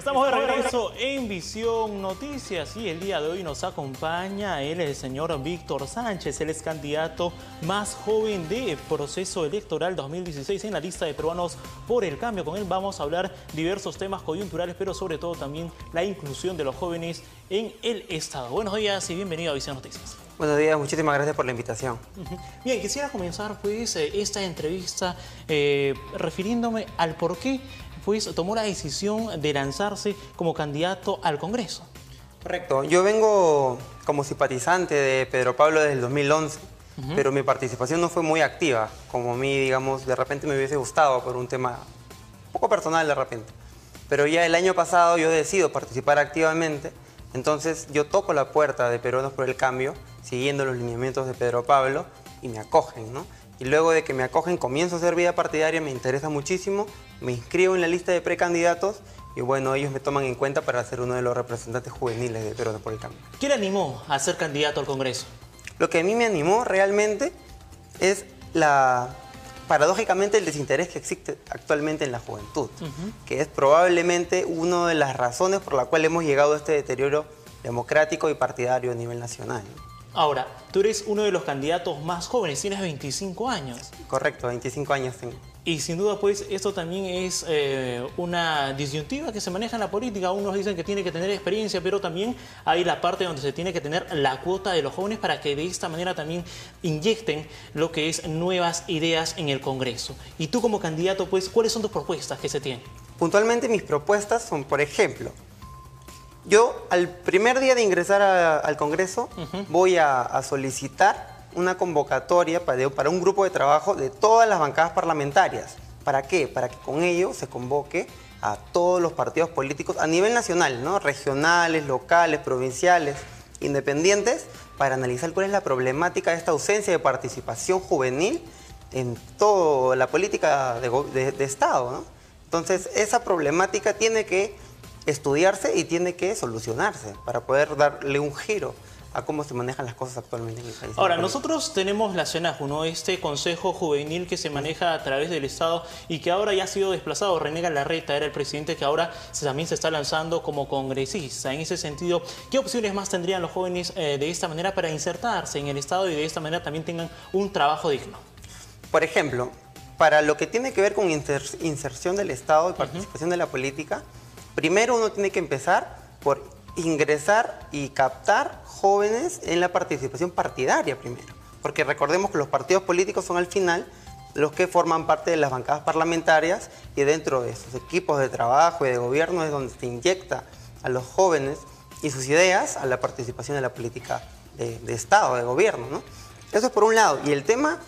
Estamos de regreso en Visión Noticias y el día de hoy nos acompaña el señor Víctor Sánchez. Él es candidato más joven de proceso electoral 2016 en la lista de Peruanos por el Cambio. Con él vamos a hablar diversos temas coyunturales, pero sobre todo también la inclusión de los jóvenes en el Estado. Buenos días y bienvenido a Visión Noticias. Buenos días, muchísimas gracias por la invitación. Bien, quisiera comenzar pues esta entrevista refiriéndome al por qué pues tomó la decisión de lanzarse como candidato al Congreso. Correcto, yo vengo como simpatizante de Pedro Pablo desde el 2011, pero mi participación no fue muy activa, como a mí, digamos, de repente me hubiese gustado por un tema un poco personal de repente. Pero ya el año pasado yo decido participar activamente, entonces yo toco la puerta de Peruanos por el Cambio, siguiendo los lineamientos de Pedro Pablo, y me acogen, ¿no? Y luego de que me acogen, comienzo a hacer vida partidaria, me interesa muchísimo, me inscribo en la lista de precandidatos y bueno, ellos me toman en cuenta para ser uno de los representantes juveniles de Peruanos por el Cambio. ¿Qué le animó a ser candidato al Congreso? Lo que a mí me animó realmente es paradójicamente el desinterés que existe actualmente en la juventud, que es probablemente una de las razones por la cual hemos llegado a este deterioro democrático y partidario a nivel nacional. Ahora, tú eres uno de los candidatos más jóvenes, tienes 25 años. Correcto, 25 años tengo. Y sin duda, pues, esto también es una disyuntiva que se maneja en la política. Unos dicen que tiene que tener experiencia, pero también hay la parte donde se tiene que tener la cuota de los jóvenes para que de esta manera también inyecten lo que es nuevas ideas en el Congreso. Y tú como candidato, pues, ¿cuáles son tus propuestas que se tienen? Puntualmente mis propuestas son, por ejemplo, yo al primer día de ingresar al Congreso voy a solicitar una convocatoria para un grupo de trabajo de todas las bancadas parlamentarias. ¿Para qué? Para que con ello se convoque a todos los partidos políticos a nivel nacional, ¿no? Regionales, locales, provinciales, independientes, para analizar cuál es la problemática de esta ausencia de participación juvenil en toda la política de Estado, ¿no? Entonces, esa problemática tiene que estudiarse y tiene que solucionarse para poder darle un giro a cómo se manejan las cosas actualmente en el país. Ahora, nosotros tenemos la CENAJU, ¿no? Este consejo juvenil que se maneja a través del Estado y que ahora ya ha sido desplazado. René Galarreta era el presidente que ahora también se está lanzando como congresista. En ese sentido, ¿qué opciones más tendrían los jóvenes de esta manera para insertarse en el Estado y de esta manera también tengan un trabajo digno? Por ejemplo, para lo que tiene que ver con inserción del Estado y participación de la política, primero uno tiene que empezar por ingresar y captar jóvenes en la participación partidaria primero. Porque recordemos que los partidos políticos son al final los que forman parte de las bancadas parlamentarias y dentro de esos equipos de trabajo y de gobierno es donde se inyecta a los jóvenes y sus ideas a la participación de la política de Estado, de gobierno, ¿no? Eso es por un lado. Y el tema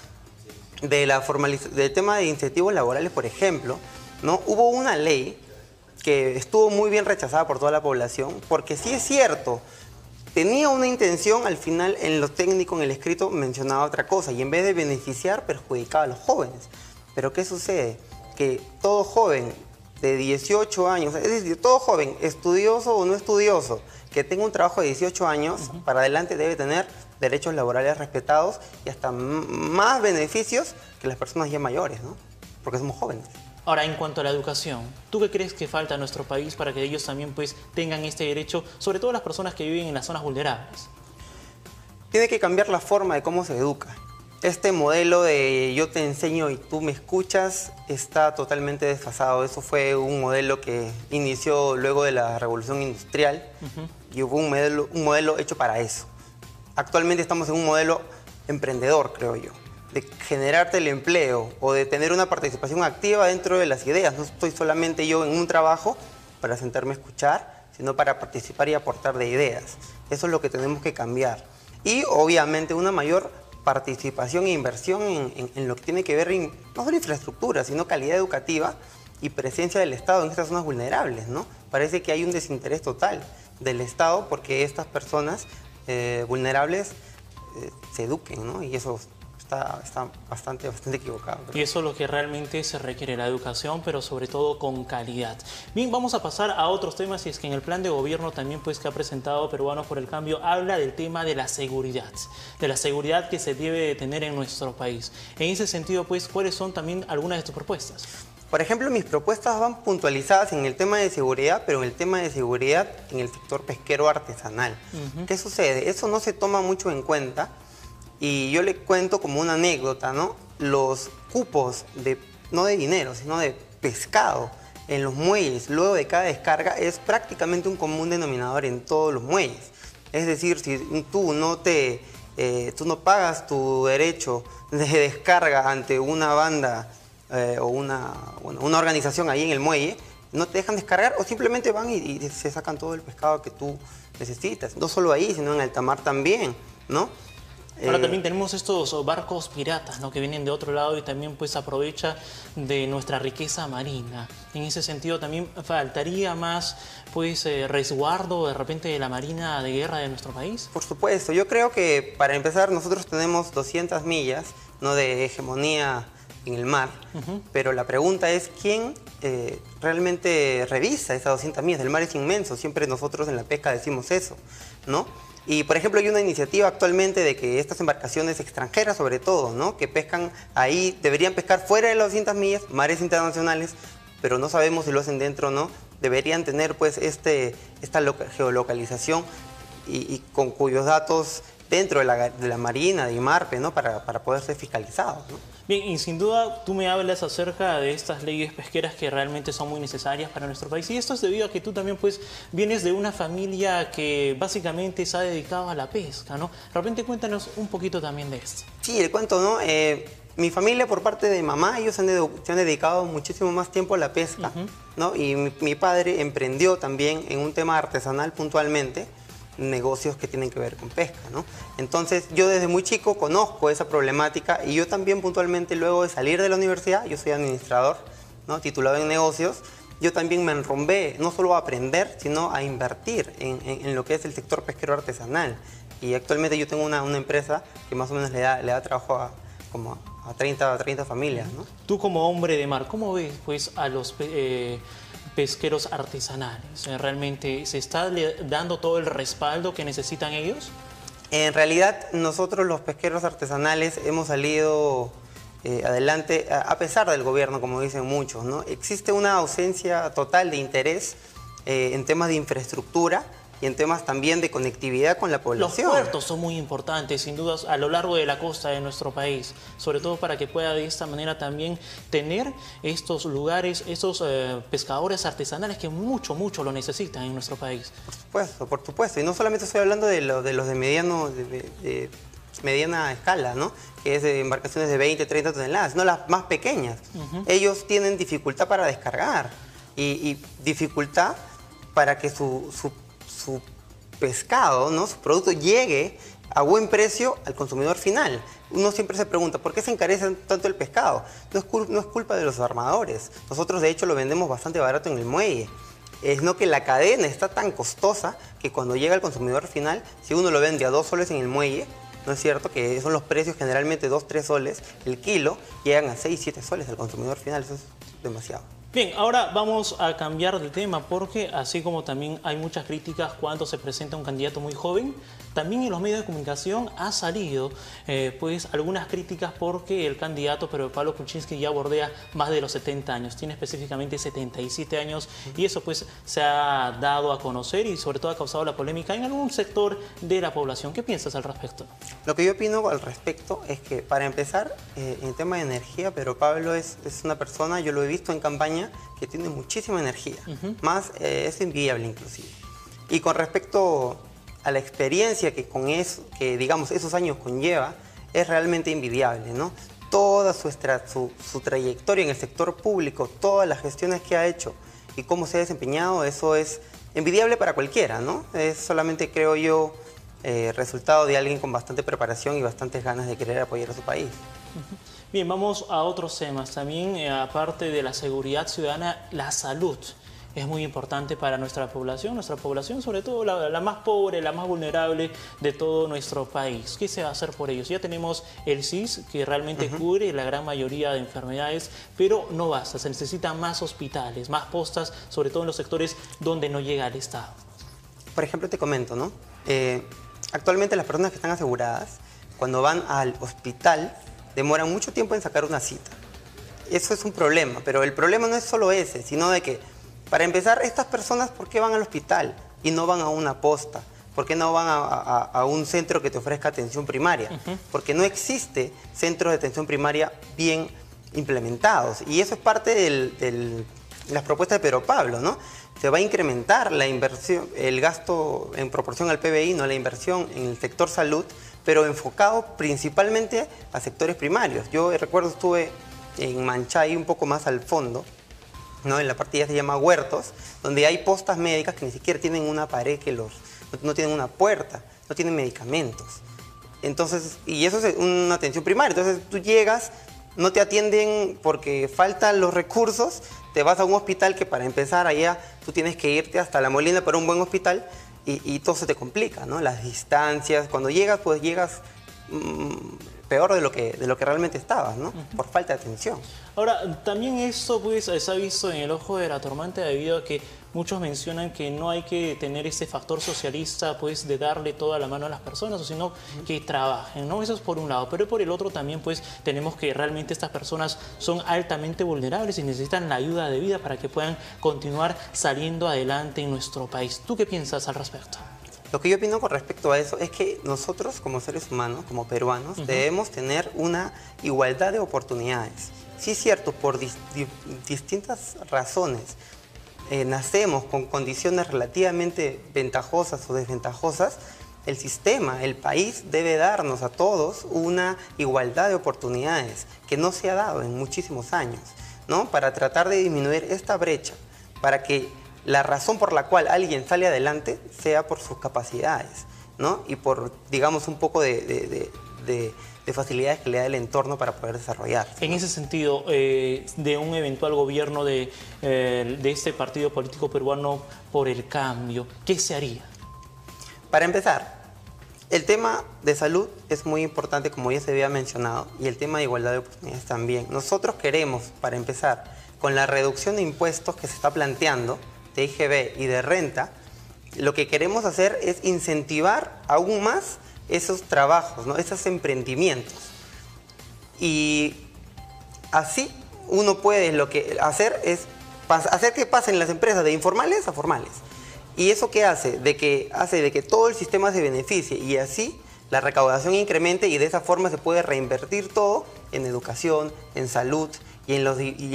del tema de incentivos laborales, por ejemplo, ¿no? Hubo una ley que estuvo muy bien rechazada por toda la población, porque sí es cierto, tenía una intención, al final en lo técnico, en el escrito, mencionaba otra cosa, y en vez de beneficiar, perjudicaba a los jóvenes. Pero ¿qué sucede? Que todo joven de 18 años, es decir, todo joven, estudioso o no estudioso, que tenga un trabajo de 18 años, para adelante debe tener derechos laborales respetados y hasta más beneficios que las personas ya mayores, ¿no? Porque somos jóvenes. Ahora, en cuanto a la educación, ¿tú qué crees que falta a nuestro país para que ellos también pues tengan este derecho, sobre todo las personas que viven en las zonas vulnerables? Tiene que cambiar la forma de cómo se educa. Este modelo de yo te enseño y tú me escuchas está totalmente desfasado. Eso fue un modelo que inició luego de la Revolución Industrial y hubo un modelo hecho para eso. Actualmente estamos en un modelo emprendedor, creo yo, de generarte el empleo o de tener una participación activa dentro de las ideas. No estoy solamente yo en un trabajo para sentarme a escuchar, sino para participar y aportar de ideas. Eso es lo que tenemos que cambiar. Y obviamente una mayor participación e inversión en lo que tiene que ver no solo infraestructura, sino calidad educativa y presencia del Estado en estas zonas vulnerables, ¿no? Parece que hay un desinterés total del Estado porque estas personas vulnerables se eduquen, ¿no? Y eso está bastante equivocado. Y eso es lo que realmente se requiere, la educación, pero sobre todo con calidad. Bien, vamos a pasar a otros temas y es que en el plan de gobierno también pues que ha presentado Peruanos por el Cambio habla del tema de la seguridad que se debe de tener en nuestro país. En ese sentido, pues, ¿cuáles son también algunas de tus propuestas? Por ejemplo, mis propuestas van puntualizadas en el tema de seguridad, pero en el tema de seguridad en el sector pesquero artesanal. ¿Qué sucede? Eso no se toma mucho en cuenta y yo le cuento como una anécdota, ¿no? Los cupos no de dinero, sino de pescado en los muelles luego de cada descarga es prácticamente un común denominador en todos los muelles. Es decir, si tú no pagas tu derecho de descarga ante una banda o una organización ahí en el muelle, no te dejan descargar o simplemente van y se sacan todo el pescado que tú necesitas. No solo ahí, sino en alta mar también, ¿no? Ahora también tenemos estos barcos piratas, ¿no? Que vienen de otro lado y también pues aprovecha de nuestra riqueza marina. En ese sentido también faltaría más pues resguardo de repente de la marina de guerra de nuestro país. Por supuesto, yo creo que para empezar nosotros tenemos 200 millas, ¿no?, de hegemonía en el mar, pero la pregunta es ¿quién realmente revisa esas 200 millas? El mar es inmenso, siempre nosotros en la pesca decimos eso, ¿no? Y, por ejemplo, hay una iniciativa actualmente de que estas embarcaciones extranjeras, sobre todo, ¿no?, que pescan ahí, deberían pescar fuera de las 200 millas, mares internacionales, pero no sabemos si lo hacen dentro o no, deberían tener pues esta geolocalización y con cuyos datos dentro de la Marina, de IMARPE, ¿no?, para poder ser fiscalizados, ¿no? Bien, y sin duda tú me hablas acerca de estas leyes pesqueras que realmente son muy necesarias para nuestro país. Y esto es debido a que tú también pues vienes de una familia que básicamente se ha dedicado a la pesca, ¿no? De repente cuéntanos un poquito también de esto. Sí, le cuento, ¿no? Mi familia por parte de mamá, ellos se han dedicado muchísimo más tiempo a la pesca, ¿no? Y mi padre emprendió también en un tema artesanal puntualmente, negocios que tienen que ver con pesca, ¿no? Entonces yo desde muy chico conozco esa problemática y yo también puntualmente luego de salir de la universidad, yo soy administrador, ¿no?, titulado en negocios, yo también me enrumbé no solo a aprender, sino a invertir en lo que es el sector pesquero artesanal. Y actualmente yo tengo una empresa que más o menos le da trabajo a 30 familias, ¿no? Tú como hombre de mar, ¿cómo ves pues a los pesqueros artesanales? ¿Realmente se está dando todo el respaldo que necesitan ellos? En realidad, nosotros los pesqueros artesanales hemos salido adelante a pesar del gobierno, como dicen muchos, ¿no? Existe una ausencia total de interés en temas de infraestructura y en temas también de conectividad con la población. Los puertos son muy importantes, sin dudas, a lo largo de la costa de nuestro país, sobre todo para que pueda de esta manera también tener estos lugares, estos pescadores artesanales que mucho lo necesitan en nuestro país. Por supuesto, y no solamente estoy hablando de los de mediana escala, ¿no?, que es de embarcaciones de 20, 30 toneladas, sino las más pequeñas. Ellos tienen dificultad para descargar y dificultad para que su pescado, ¿no?, su producto llegue a buen precio al consumidor final. Uno siempre se pregunta, ¿por qué se encarece tanto el pescado? No es culpa de los armadores. Nosotros, de hecho, lo vendemos bastante barato en el muelle. Es no que la cadena está tan costosa que cuando llega al consumidor final, si uno lo vende a 2 soles en el muelle, ¿no es cierto?, que son los precios generalmente 2, 3 soles el kilo, llegan a 6, 7 soles al consumidor final. Eso es demasiado. Bien, ahora vamos a cambiar de tema porque así como también hay muchas críticas cuando se presenta un candidato muy joven, también en los medios de comunicación ha salido pues algunas críticas porque el candidato Pedro Pablo Kuczynski ya bordea más de los 70 años, tiene específicamente 77 años y eso pues se ha dado a conocer y sobre todo ha causado la polémica en algún sector de la población. ¿Qué piensas al respecto? Lo que yo opino al respecto es que para empezar, en el tema de energía, Pedro Pablo es una persona, yo lo he visto en campaña, que tiene muchísima energía, más es envidiable inclusive. Y con respecto a la experiencia que digamos esos años conlleva, es realmente envidiable, ¿no? Toda su trayectoria en el sector público, todas las gestiones que ha hecho y cómo se ha desempeñado, eso es envidiable para cualquiera, ¿no? Es solamente, creo yo, resultado de alguien con bastante preparación y bastantes ganas de querer apoyar a su país. Bien, vamos a otros temas. También, aparte de la seguridad ciudadana, la salud es muy importante para nuestra población sobre todo la más pobre, la más vulnerable de todo nuestro país. ¿Qué se va a hacer por ellos? Ya tenemos el SIS, que realmente cubre la gran mayoría de enfermedades, pero no basta, se necesitan más hospitales, más postas, sobre todo en los sectores donde no llega el Estado. Por ejemplo, te comento, ¿no? Actualmente las personas que están aseguradas, cuando van al hospital, demoran mucho tiempo en sacar una cita. eso es un problema, pero el problema no es solo ese, sino de que, para empezar, estas personas, ¿por qué van al hospital y no van a una posta? ¿Por qué no van a un centro que te ofrezca atención primaria? Porque no existe centros de atención primaria bien implementados. Y eso es parte de las propuestas de Pedro Pablo, ¿no? Se va a incrementar la inversión, el gasto en proporción al PBI, no la inversión en el sector salud, pero enfocado principalmente a sectores primarios. Yo recuerdo, estuve en Manchay, un poco más al fondo, ¿no? En la partida se llama Huertos, donde hay postas médicas que ni siquiera tienen una pared no tienen una puerta, no tienen medicamentos. Entonces, y eso es una atención primaria. Entonces tú llegas, no te atienden porque faltan los recursos, te vas a un hospital que, para empezar, allá tú tienes que irte hasta La Molina para un buen hospital y todo se te complica, ¿no? Las distancias, cuando llegas, pues llegas peor de lo que realmente estabas, ¿no? Por falta de atención. Ahora, también esto pues se ha visto en el ojo de la tormenta debido a que muchos mencionan que no hay que tener ese factor socialista pues de darle toda la mano a las personas, sino que trabajen, ¿no? Eso es por un lado, pero por el otro también pues tenemos que realmente estas personas son altamente vulnerables y necesitan la ayuda debida para que puedan continuar saliendo adelante en nuestro país. ¿Tú qué piensas al respecto? Lo que yo opino con respecto a eso es que nosotros, como seres humanos, como peruanos, debemos tener una igualdad de oportunidades. Sí es cierto, por distintas razones nacemos con condiciones relativamente ventajosas o desventajosas, el sistema, el país debe darnos a todos una igualdad de oportunidades que no se ha dado en muchísimos años, ¿no? Para tratar de disminuir esta brecha, para que la razón por la cual alguien sale adelante sea por sus capacidades, ¿no? Y por, digamos, un poco de facilidades que le da el entorno para poder desarrollarse, ¿no? En ese sentido, de un eventual gobierno de este partido político peruano por el cambio, ¿qué se haría? Para empezar, el tema de salud es muy importante, como ya se había mencionado, y el tema de igualdad de oportunidades también. Nosotros queremos, para empezar, con la reducción de impuestos que se está planteando, de IGB y de renta, lo que queremos hacer es incentivar aún más esos trabajos, ¿no? Esos emprendimientos. Y así uno puede hacer que pasen las empresas de informales a formales. ¿Y eso qué hace? De que todo el sistema se beneficie y así la recaudación incremente, y de esa forma se puede reinvertir todo en educación, en salud y en los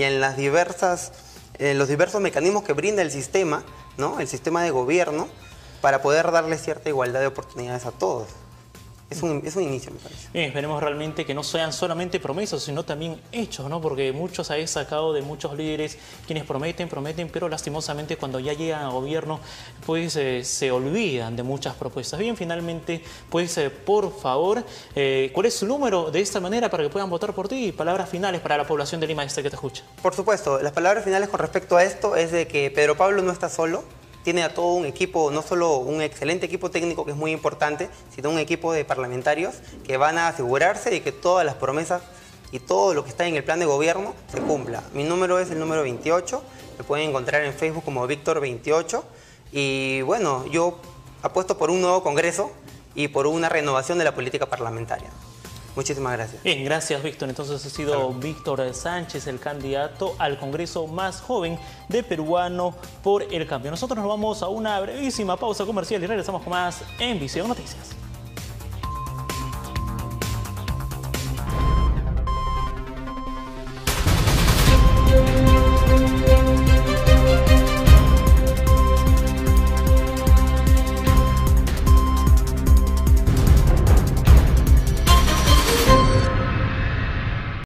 diversos mecanismos que brinda el sistema, ¿no? El sistema de gobierno, para poder darle cierta igualdad de oportunidades a todos. Es un inicio, me parece. Bien, esperemos realmente que no sean solamente promesas, sino también hechos, ¿no? Porque muchos habéis sacado de muchos líderes quienes prometen, pero lastimosamente cuando ya llegan al gobierno, pues se olvidan de muchas propuestas. Bien, finalmente, pues por favor, ¿cuál es su número de esta manera para que puedan votar por ti? Palabras finales para la población de Lima Este que te escucha. Por supuesto, las palabras finales con respecto a esto es de que Pedro Pablo no está solo. Tiene a todo un equipo, no solo un excelente equipo técnico que es muy importante, sino un equipo de parlamentarios que van a asegurarse de que todas las promesas y todo lo que está en el plan de gobierno se cumpla. Mi número es el número 28, me pueden encontrar en Facebook como Víctor28 y bueno, yo apuesto por un nuevo Congreso y por una renovación de la política parlamentaria. Muchísimas gracias. Bien, gracias Víctor. Entonces ha sido Víctor Sánchez, el candidato al Congreso más joven de Peruano por el Cambio. Nosotros nos vamos a una brevísima pausa comercial y regresamos con más en Visión Noticias.